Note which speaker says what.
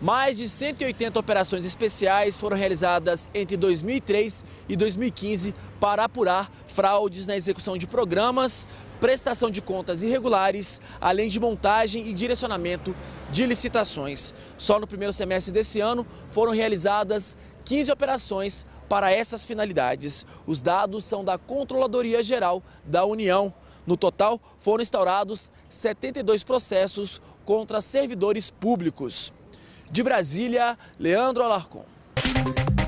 Speaker 1: Mais de 180 operações especiais foram realizadas entre 2003 e 2015 para apurar fraudes na execução de programas, prestação de contas irregulares, além de montagem e direcionamento de licitações. Só no primeiro semestre desse ano foram realizadas 15 operações para essas finalidades. Os dados são da Controladoria Geral da União. No total, foram instaurados 72 processos contra servidores públicos. De Brasília, Leandro Alarcon.